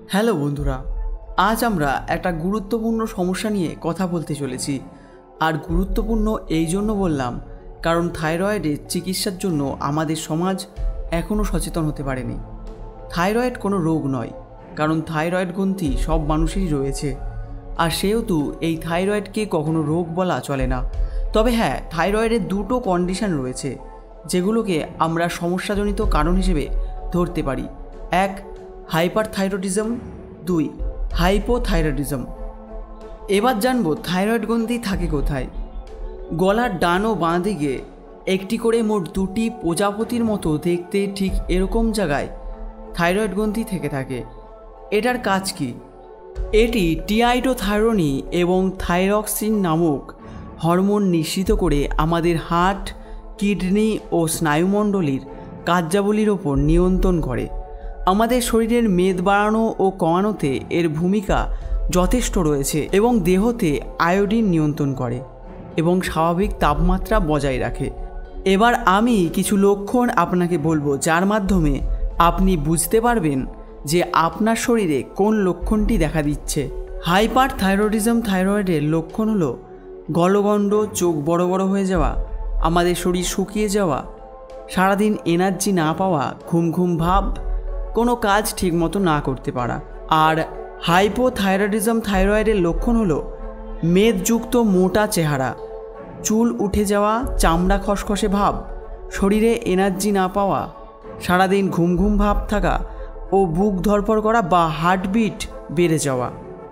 Hello বন্ধুরা, আজ আমরা একটা গুরুত্বপূর্ণ সমস্যা নিয়ে কথা বলতে চলেছি। আর গুরুত্বপূর্ণ এই জন্য বললাম কারণ থাইরয়েডের চিকিৎসার জন্য আমাদের সমাজ এখনও সচেতন হতে পারেনি। থাইরয়েড কোনো রোগ নয়, কারণ থাইরয়েড গ্রন্থি সব মানুষেরই রয়েছে। আর সেহেতু এই থাইরয়েডকে কখনো রোগ বলা চলে না। তবে হ্যাঁ, থাইরয়েডের দুটো কন্ডিশন রয়েছে যেগুলোকে আমরা সমস্যাজনিত কারণ হিসেবে ধরতে পারি। এক, হাইপারথাইরয়েডিজম। দুই, হাইপোথাইরয়েডিজম। এবার জানবো থাইরয়েড গ্রন্থি থাকে কোথায়। গলার ডান ও বাঁ দিকে একটি করে মোট দুটি প্রজাপতির মতো দেখতে ঠিক এরকম জায়গায় থাইরয়েড গ্রন্থি থেকে থাকে। এটার কাজ কি? এটি টিআইডোথাইরোনি এবং থাইরক্সিন নামক হরমোন নিঃসৃত করে আমাদের হার্ট, কিডনি ও স্নায়ুমণ্ডলীর কার্যাবলীর ওপর নিয়ন্ত্রণ করে। আমাদের শরীরের মেদ বাড়ানো ও কমানোতে এর ভূমিকা যথেষ্ট রয়েছে এবং দেহতে আয়োডিন নিয়ন্ত্রণ করে এবং স্বাভাবিক তাপমাত্রা বজায় রাখে। এবার আমি কিছু লক্ষণ আপনাকে বলবো, যার মাধ্যমে আপনি বুঝতে পারবেন যে আপনার শরীরে কোন লক্ষণটি দেখা দিচ্ছে। হাইপারথাইরয়েডিজম থাইরয়েডের লক্ষণ হলো গলগণ্ড, চোখ বড় বড় হয়ে যাওয়া, আমাদের শরীর শুকিয়ে যাওয়া, সারাদিন এনার্জি না পাওয়া, ঘুম ঘুম ভাব, কোনো কাজ ঠিকমতো না করতে পারা। আর হাইপোথাইরয়েডিজম থাইরয়েডের লক্ষণ হলো মেদযুক্ত মোটা চেহারা, চুল উঠে যাওয়া, চামড়া খসখসে ভাব, শরীরে এনার্জি না পাওয়া, সারাদিন ঘুম ঘুম ভাব থাকা ও বুক ধড়ফড় করা বা হার্টবিট বেড়ে যাওয়া।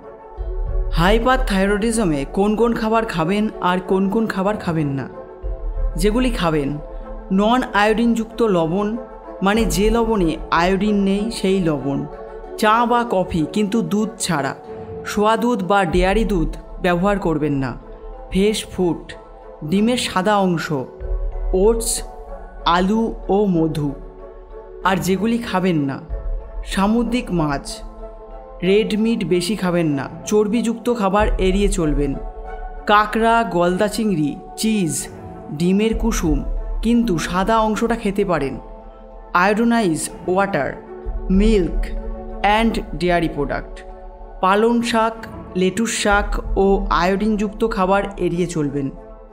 হাইপারথাইরয়েডিজমে কোন কোন খাবার খাবেন আর কোন কোন খাবার খাবেন না। যেগুলি খাবেন: নন আয়োডিনযুক্ত লবণ, মানে যে লবণে আয়োডিন নেই সেই লবণ, চা বা কফি কিন্তু দুধ ছাড়া, সোয়া দুধ বা ডেয়ারি দুধ ব্যবহার করবেন না, ফ্রেশ ফুড, ডিমের সাদা অংশ, ওটস, আলু ও মধু। আর যেগুলি খাবেন না: সামুদ্রিক মাছ, রেড মিট বেশি খাবেন না, চর্বিযুক্ত খাবার এড়িয়ে চলবেন, কাঁকড়া, গলদা চিংড়ি, চিজ, ডিমের কুসুম কিন্তু সাদা অংশটা খেতে পারেন, iodize water, milk and dairy product, পালং শাক, লেটুস শাক ও আয়োডিনযুক্ত খাবার এড়িয়ে চলবেন।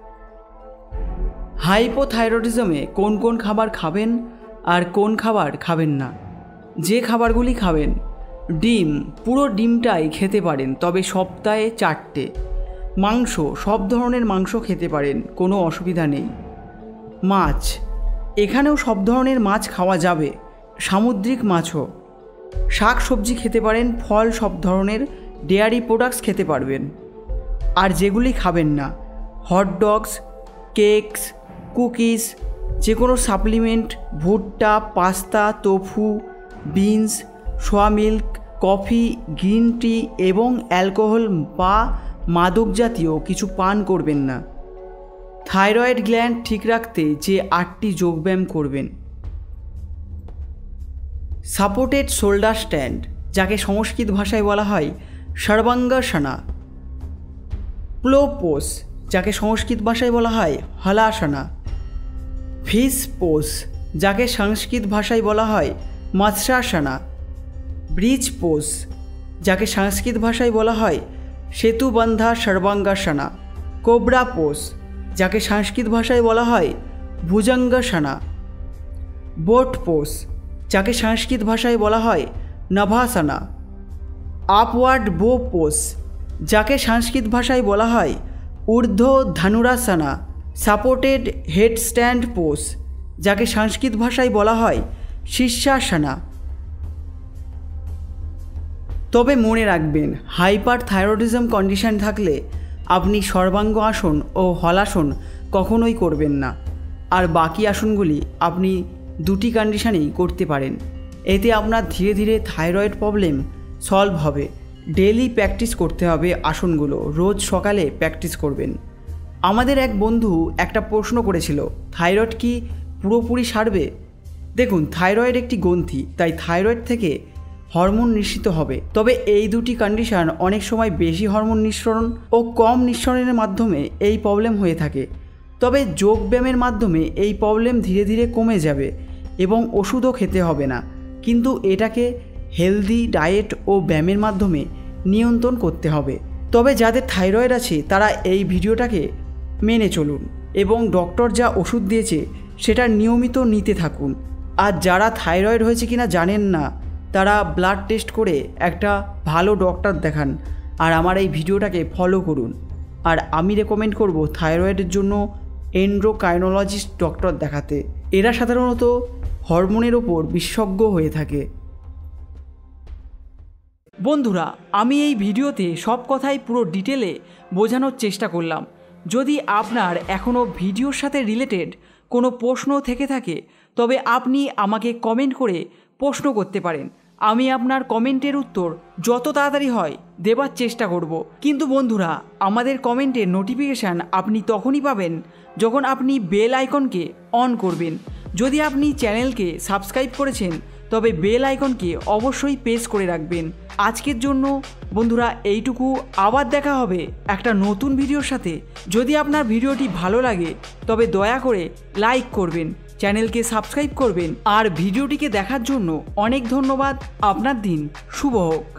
হাইপোথাইরয়েডিজমে কোন কোন খাবার খাবেন আর কোন খাবার খাবেন না। যে খাবারগুলি খাবেন: ডিম, পুরো ডিমটাই খেতে পারেন, তবে সপ্তাহে 4টে। মাংস, সব ধরনের মাংস খেতে পারেন, কোনো অসুবিধা নেই। মাছ, এখানেও সব ধরনের মাছ খাওয়া যাবে, সামুদ্রিক মাছও। শাক সবজি খেতে পারেন, ফল, সব ধরনের ডেয়ারি প্রোডাক্টস খেতে পারবেন। আর যেগুলি খাবেন না: হটডগস, কেকস, কুকিজ, যে কোনো সাপ্লিমেন্ট, ভুট্টা, pasta, tofu, beans, soya milk, coffee, green tea এবং অ্যালকোহল বা মাদক জাতীয় কিছু পান করবেন না। থাইরয়েড গ্ল্যান্ড ঠিক রাখতে যে 8টি যোগব্যায়াম করবেন: সাপোর্টেড শোল্ডার স্ট্যান্ড, যাকে সংস্কৃত ভাষায় বলা হয় সর্বাঙ্গাসনা, প্লো পোজ, যাকে সংস্কৃত ভাষায় বলা হয় হলাসনা, ফিশ পোজ, যাকে সংস্কৃত ভাষায় বলা হয় মৎস্যাসনা, ব্রিজ পোজ, যাকে সংস্কৃত ভাষায় বলা হয় সেতুবন্ধা সর্বাঙ্গাসনা, কোবরা পোজ, যাকে সংস্কৃত ভাষায় বলা হয় ভুজঙ্গাসনা, বোট পোজ, যাকে সংস্কৃত ভাষায় বলা হয় নভাসনা, আপওয়ার্ড বো পোজ, যাকে সংস্কৃত ভাষায় বলা হয় ঊর্ধ্ব ধনুরাসনা, সাপোর্টেড হেডস্ট্যান্ড পোজ, যাকে সংস্কৃত ভাষায় বলা হয় শীর্ষাসনা। তবে মনে রাখবেন, হাইপারথাইরয়েডিজম কন্ডিশন থাকলে আপনি সর্বাঙ্গ আসন ও হলাসন কখনোই করবেন না। আর বাকি আসনগুলি আপনি দুটি কন্ডিশনেই করতে পারেন। এতে আপনার ধীরে ধীরে থাইরয়েড প্রবলেম সলভ হবে। ডেইলি প্র্যাকটিস করতে হবে আসনগুলো, রোজ সকালে প্র্যাকটিস করবেন। আমাদের এক বন্ধু একটা প্রশ্ন করেছিল, থাইরয়েড কি পুরোপুরি সারবে? দেখুন, থাইরয়েড একটি গ্রন্থি, তাই থাইরয়েড থেকে হরমোন নিঃসৃত হবে। তবে এই দুটি কন্ডিশন অনেক সময় বেশি হরমোন নিঃসরণ ও কম নিঃসরণের মাধ্যমে এই প্রবলেম হয়ে থাকে। তবে যোগব্যায়ামের মাধ্যমে এই প্রবলেম ধীরে ধীরে কমে যাবে এবং ওষুধও খেতে হবে না। কিন্তু এটাকে হেলদি ডায়েট ও ব্যায়ামের মাধ্যমে নিয়ন্ত্রণ করতে হবে। তবে যাদের থাইরয়েড আছে তারা এই ভিডিওটাকে মেনে চলুন এবং ডক্টর যা ওষুধ দিয়েছে সেটা নিয়মিত নিতে থাকুন। আর যারা থাইরয়েড হয়েছে কিনা জানেন না তারা ব্লাড টেস্ট করে একটা ভালো ডক্টর দেখান আর আমার এই ভিডিওটাকে ফলো করুন। আর আমি রেকমেন্ড করব থাইরয়েডের জন্য এন্ডোক্রাইনোলজিস্ট ডক্টর দেখাতে। এরা সাধারণত হরমোনের ওপর বিশেষজ্ঞ হয়ে থাকে। বন্ধুরা, আমি এই ভিডিওতে সব কথাই পুরো ডিটেলে বোঝানোর চেষ্টা করলাম। যদি আপনার এখনও ভিডিওর সাথে রিলেটেড কোনো প্রশ্ন থেকে থাকে তবে আপনি আমাকে কমেন্ট করে প্রশ্ন করতে পারেন। আমি আপনার কমেন্টের উত্তর যত তাড়াতাড়ি হয় দেবার চেষ্টা করব। কিন্তু বন্ধুরা, আমাদের কমেন্টের নোটিফিকেশান আপনি তখনই পাবেন যখন আপনি বেল আইকনকে অন করবেন। যদি আপনি চ্যানেলকে সাবস্ক্রাইব করেছেন তবে বেল আইকনকে অবশ্যই প্রেস করে রাখবেন। আজকের জন্য বন্ধুরা এইটুকু। আবার দেখা হবে একটা নতুন ভিডিওর সাথে। যদি আপনার ভিডিওটি ভালো লাগে তবে দয়া করে লাইক করবেন, চ্যানেলকে সাবস্ক্রাইব করবেন। আর ভিডিওটিকে দেখার জন্য অনেক ধন্যবাদ। আপনার দিন শুভ হোক।